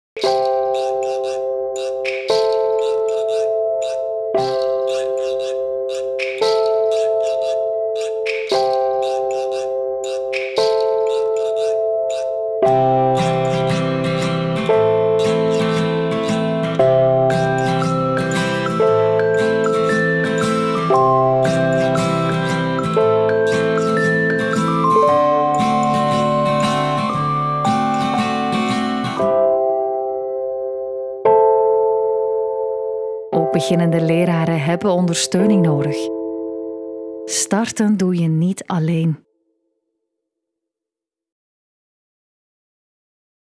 Ook beginnende leraren hebben ondersteuning nodig. Starten doe je niet alleen.